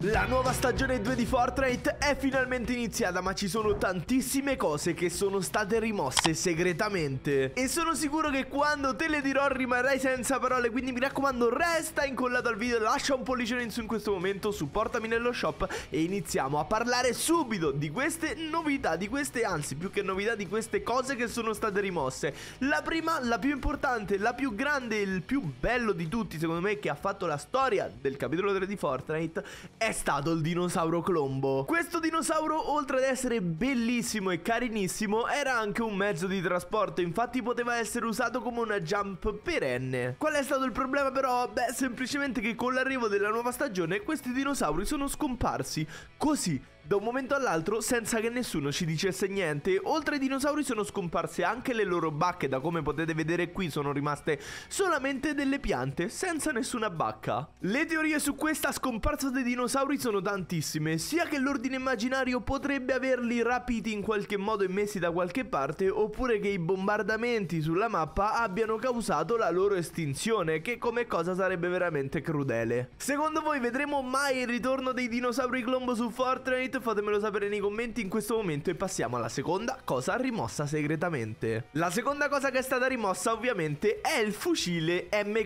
La nuova stagione 2 di Fortnite è finalmente iniziata, ma ci sono tantissime cose che sono state rimosse segretamente e sono sicuro che quando te le dirò rimarrai senza parole, quindi mi raccomando resta incollato al video, lascia un pollicione in su in questo momento, supportami nello shop e iniziamo a parlare subito di queste novità, anzi più che novità, di queste cose che sono state rimosse. La prima, la più importante, la più grande, il più bello di tutti secondo me, che ha fatto la storia del capitolo 3 di Fortnite, è stato il dinosauro Colombo. Questo dinosauro, oltre ad essere bellissimo e carinissimo, era anche un mezzo di trasporto, infatti poteva essere usato come una jump perenne. Qual è stato il problema però? Beh, semplicemente che con l'arrivo della nuova stagione questi dinosauri sono scomparsi così, da un momento all'altro, senza che nessuno ci dicesse niente. Oltre ai dinosauri sono scomparse anche le loro bacche. Da come potete vedere qui sono rimaste solamente delle piante, senza nessuna bacca. Le teorie su questa scomparsa dei dinosauri sono tantissime, sia che l'ordine immaginario potrebbe averli rapiti in qualche modo e messi da qualche parte, oppure che i bombardamenti sulla mappa abbiano causato la loro estinzione, che come cosa sarebbe veramente crudele. Secondo voi vedremo mai il ritorno dei dinosauri Colombo su Fortnite? Fatemelo sapere nei commenti in questo momento e passiamo alla seconda cosa rimossa segretamente. La seconda cosa che è stata rimossa ovviamente è il fucile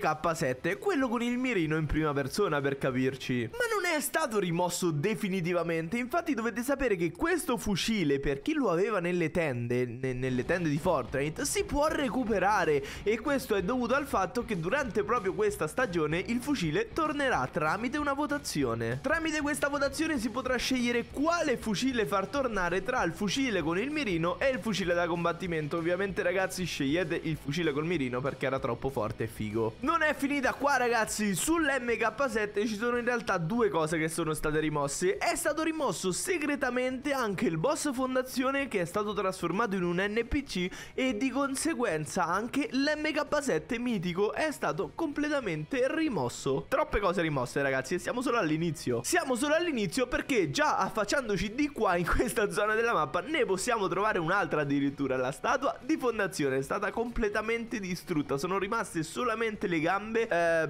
MK7, quello con il mirino in prima persona, per capirci. Ma non è stato rimosso definitivamente, infatti dovete sapere che questo fucile, per chi lo aveva nelle tende di Fortnite, si può recuperare, e questo è dovuto al fatto che durante proprio questa stagione il fucile tornerà tramite una votazione. Tramite questa votazione si potrà scegliere quale fucile far tornare tra il fucile con il mirino e il fucile da combattimento. Ovviamente ragazzi scegliete il fucile col mirino perché era troppo forte e figo. Non è finita qua ragazzi, sull'MK7 ci sono in realtà due cose che sono state rimosse. È stato rimosso segretamente anche il boss fondazione, che è stato trasformato in un NPC, e di conseguenza anche l'MK7 mitico è stato completamente rimosso. Troppe cose rimosse ragazzi, e siamo solo all'inizio. Siamo solo all'inizio perché già affacciandoci di qua in questa zona della mappa ne possiamo trovare un'altra addirittura. La statua di fondazione è stata completamente distrutta, sono rimaste solamente le gambe,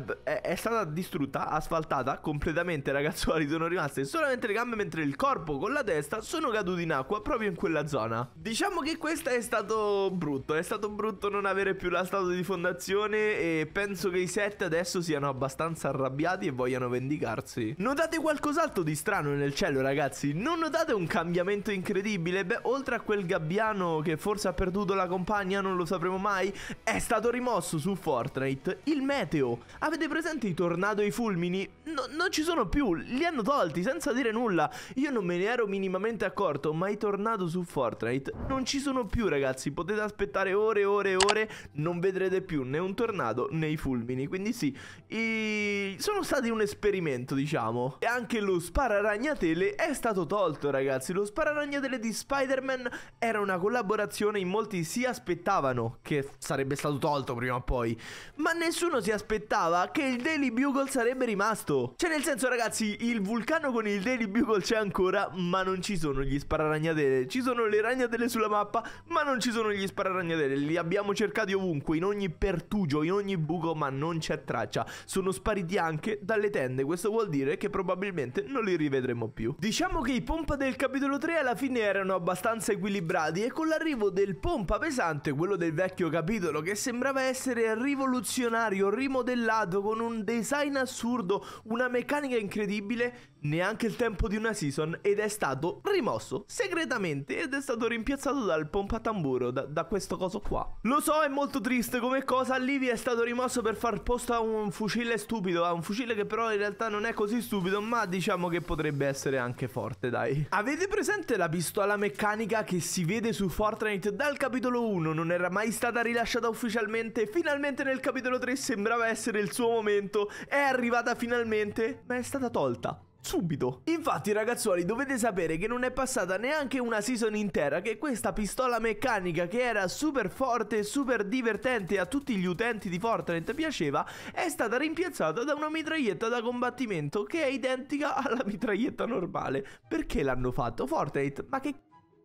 è stata distrutta, asfaltata completamente ragazzuoli, sono rimaste solamente le gambe, mentre il corpo con la testa sono caduti in acqua proprio in quella zona. Diciamo che questo è stato brutto non avere più la statua di fondazione, e penso che i set adesso siano abbastanza arrabbiati e vogliano vendicarsi. Notate qualcos'altro di strano nel cielo ragazzi? Non notate un cambiamento incredibile? Beh, oltre a quel gabbiano che forse ha perduto la compagna, non lo sapremo mai, è stato rimosso su Fortnite il meteo. Avete presente i tornado e i fulmini? Non ci sono più, li hanno tolti senza dire nulla. Io non me ne ero minimamente accorto, ma i tornado su Fortnite non ci sono più ragazzi. Potete aspettare ore e ore e ore, non vedrete più né un tornado né i fulmini. Quindi sì, sono stati un esperimento, diciamo. E anche lo spararagnatele è stato tolto ragazzi. Lo spararagnatele di Spider-Man era una collaborazione, in molti si aspettavano che sarebbe stato tolto prima o poi, ma nessuno si aspettava che il Daily Bugle sarebbe rimasto. Cioè nel senso ragazzi, il vulcano con il Daily Bugle c'è ancora, ma non ci sono gli spararagnatele. Ci sono le ragnatele sulla mappa, ma non ci sono gli spararagnatele. Li abbiamo cercati ovunque, in ogni pertugio, in ogni buco, ma non c'è traccia. Sono spariti anche dalle tende. Questo vuol dire che probabilmente non li rivedremo più. Diciamo che i pompa del capitolo 3 alla fine erano abbastanza equilibrati, e con l'arrivo del pompa pesante, quello del vecchio capitolo, che sembrava essere rivoluzionario, rimodellato, con un design assurdo, una meccanica incredibile, neanche il tempo di una season, ed è stato rimosso segretamente ed è stato rimpiazzato dal pompa tamburo, da questo coso qua. Lo so, è molto triste come cosa. Livy è stato rimosso per far posto a un fucile stupido, a un fucile che però in realtà non è così stupido, ma diciamo che potrebbe essere anche forte, dai. Avete presente la pistola meccanica che si vede su Fortnite dal capitolo 1? Non era mai stata rilasciata ufficialmente, finalmente nel capitolo 3 sembrava essere il suo momento, è arrivata finalmente, ma è stata tolta subito. Infatti ragazzuoli, dovete sapere che non è passata neanche una season intera che questa pistola meccanica, che era super forte e super divertente, a tutti gli utenti di Fortnite piaceva, è stata rimpiazzata da una mitraglietta da combattimento che è identica alla mitraglietta normale. Perché l'hanno fatto? Fortnite, ma che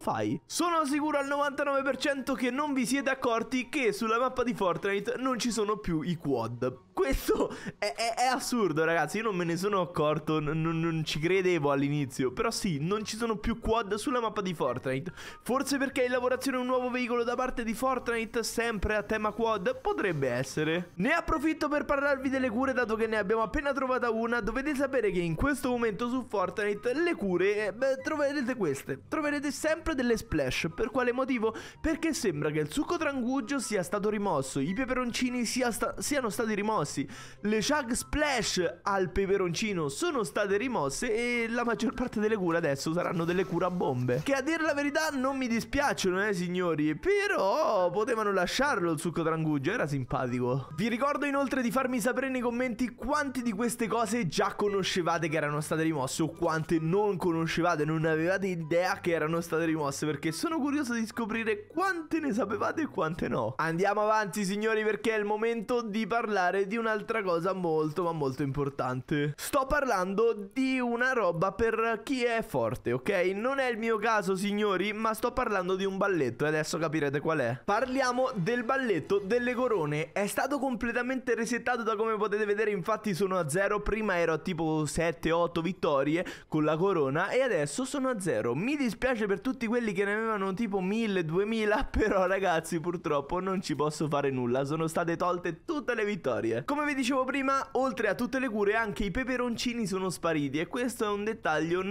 fai. Sono sicuro al 99% che non vi siete accorti che sulla mappa di Fortnite non ci sono più i quad. Questo è assurdo, ragazzi. Io non me ne sono accorto, non ci credevo all'inizio. Però sì, non ci sono più quad sulla mappa di Fortnite. Forse perché è in lavorazione un nuovo veicolo da parte di Fortnite, sempre a tema quad? Potrebbe essere. Ne approfitto per parlarvi delle cure, dato che ne abbiamo appena trovata una. Dovete sapere che in questo momento su Fortnite le cure, troverete queste. Troverete sempre delle splash. Per quale motivo? Perché sembra che il succo trangugio sia stato rimosso, i peperoncini siano stati rimossi, le Chug Splash al peperoncino sono state rimosse e la maggior parte delle cure adesso saranno delle cure a bombe. Che a dire la verità non mi dispiacciono, signori, però potevano lasciarlo il succo trangugio, era simpatico. Vi ricordo inoltre di farmi sapere nei commenti quante di queste cose già conoscevate che erano state rimosse o quante non conoscevate, non avevate idea che erano state rimosse, perché sono curioso di scoprire quante ne sapevate e quante no. Andiamo avanti, signori, perché è il momento di parlare di un'altra cosa molto ma molto importante. Sto parlando di una roba per chi è forte, ok? Non è il mio caso, signori, ma sto parlando di un balletto e adesso capirete qual è. Parliamo del balletto delle corone. È stato completamente resettato, da come potete vedere, infatti sono a 0. Prima ero a tipo 7-8 vittorie con la corona e adesso sono a 0. Mi dispiace per tutti quelli che ne avevano tipo 1000-2000, però ragazzi purtroppo non ci posso fare nulla, sono state tolte tutte le vittorie. Come vi dicevo prima, oltre a tutte le cure anche i peperoncini sono spariti e questo è un dettaglio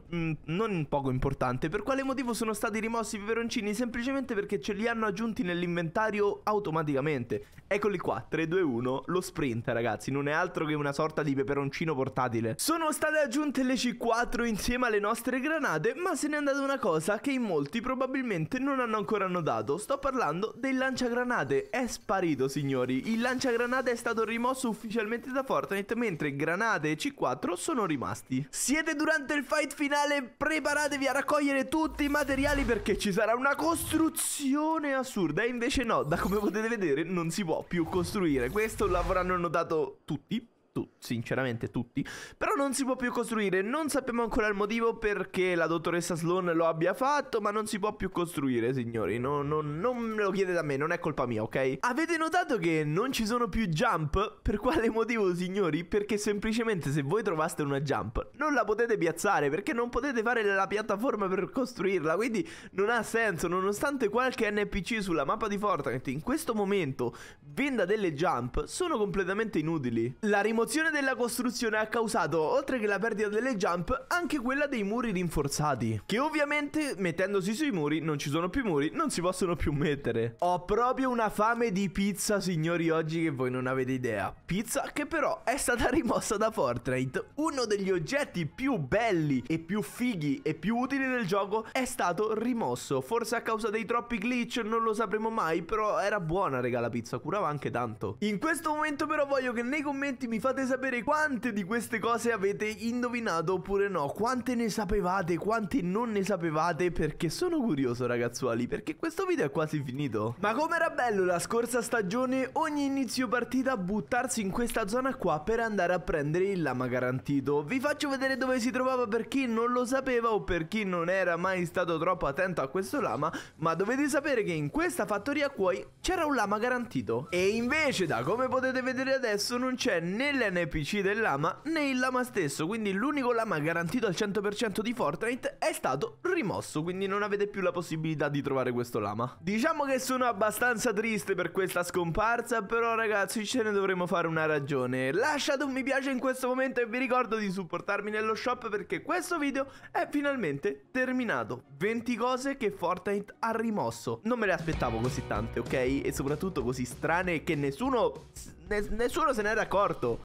non poco importante. Per quale motivo sono stati rimossi i peperoncini? Semplicemente perché ce li hanno aggiunti nell'inventario automaticamente. Eccoli qua, 3, 2, 1, lo sprint, ragazzi, non è altro che una sorta di peperoncino portatile. Sono state aggiunte le C4 insieme alle nostre granate, ma se n'è andata una cosa che in molti probabilmente non hanno ancora notato. Sto parlando del lanciagranate. È sparito, signori. Il lanciagranate è stato rimosso ufficialmente da Fortnite, mentre granate e C4 sono rimasti. Siete durante il fight finale, preparatevi a raccogliere tutti i materiali perché ci sarà una costruzione assurda. E invece no, da come potete vedere non si può più costruire. Questo l'avranno notato tutti. Sinceramente tutti. Però non si può più costruire. Non sappiamo ancora il motivo perché la dottoressa Sloan lo abbia fatto, ma non si può più costruire, signori. Non me lo chiedete a me, non è colpa mia, ok? Avete notato che non ci sono più jump? Per quale motivo, signori? Perché semplicemente se voi trovaste una jump non la potete piazzare, perché non potete fare la piattaforma per costruirla. Quindi non ha senso. Nonostante qualche NPC sulla mappa di Fortnite in questo momento venda delle jump, sono completamente inutili. La rimozione della costruzione ha causato, oltre che la perdita delle jump, anche quella dei muri rinforzati, che ovviamente mettendosi sui muri non ci sono più muri, non si possono più mettere. Ho proprio una fame di pizza, signori, oggi, che voi non avete idea. Pizza che però è stata rimossa da Fortnite. Uno degli oggetti più belli e più fighi e più utili del gioco è stato rimosso. Forse a causa dei troppi glitch, non lo sapremo mai, però era buona, raga, la pizza, curava anche tanto. In questo momento però voglio che nei commenti mi fate sapere quante di queste cose avete indovinato oppure no, quante ne sapevate, quante non ne sapevate, perché sono curioso, ragazzuoli, perché questo video è quasi finito. Ma come era bello la scorsa stagione ogni inizio partita buttarsi in questa zona qua per andare a prendere il lama garantito. Vi faccio vedere dove si trovava per chi non lo sapeva o per chi non era mai stato troppo attento a questo lama, ma dovete sapere che in questa fattoria qua c'era un lama garantito e invece, da come potete vedere adesso, non c'è né l'NPC del lama né il lama stesso, quindi l'unico lama garantito al 100% di Fortnite è stato rimosso, quindi non avete più la possibilità di trovare questo lama. Diciamo che sono abbastanza triste per questa scomparsa, però ragazzi ce ne dovremo fare una ragione. Lasciate un mi piace in questo momento e vi ricordo di supportarmi nello shop perché questo video è finalmente terminato. 20 cose che Fortnite ha rimosso. Non me le aspettavo così tante, ok? E soprattutto così strane che nessuno se n'era accorto.